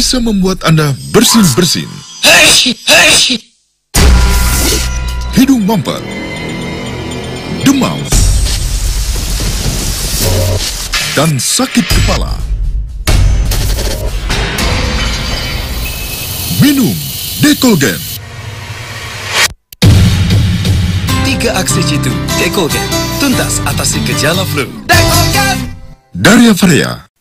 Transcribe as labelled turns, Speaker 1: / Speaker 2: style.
Speaker 1: bisa membuat Anda bersin-bersin, hidung mampet, demam, dan sakit kepala. Minum Decolgen.
Speaker 2: 3 aksi jitu Decolgen, tuntas atasi gejala flu.
Speaker 1: Daria Faria.